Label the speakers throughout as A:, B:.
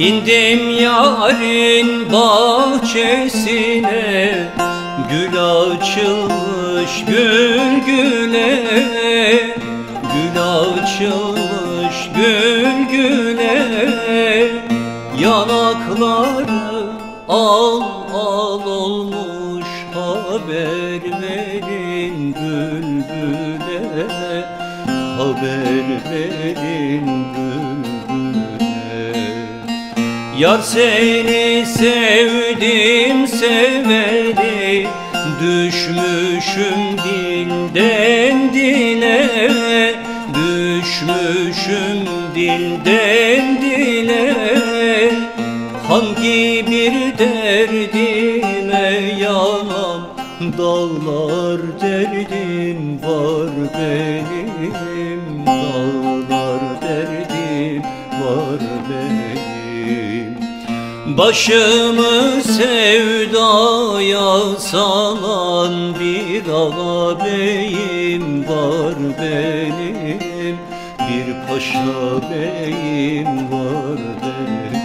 A: İndim yarın bahçesine, gül açılmış gül güle, gül açılmış gül güle. Yanakları al al olmuş, haber verin bülbüle, haber verin bülbüle. Yar seni sevdim seveli, düşmüşüm dilden dile, düşmüşüm dilden dile. Hangi bir derdime yanam, dağlar derdim var benim, dağlar derdim var benim. Başımı sevdaya salan bir ağabeyim var benim, bir paşa beyim var benim.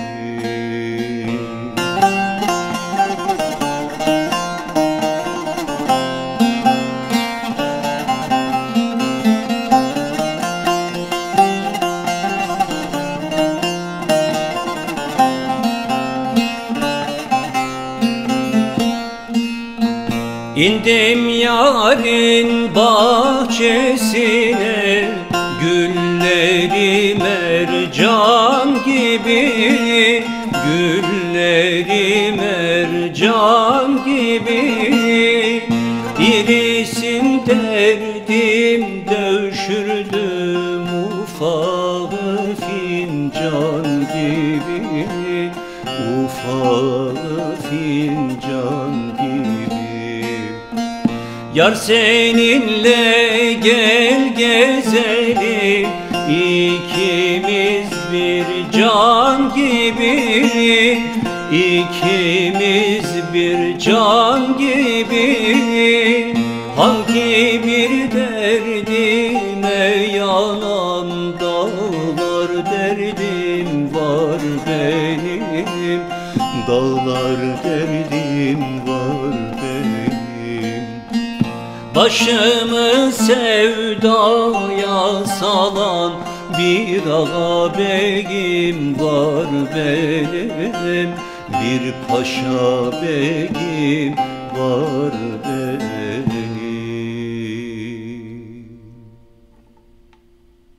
A: İndim yarın bahçesine, gülleri mercan gibi, gülleri mercan gibi. İrisim derdim döşürdüm ufağı fincan gibi, ufağı fincan gibi. Yar seninle gel gezelim, ikimiz bir can gibi, ikimiz bir can gibi. Hangi bir derdime yanam, dağlar derdim var benim, dağlar derdim var benim. Başımı sevdaya salan bir ağabeyim var benim, bir paşa beyim var benim.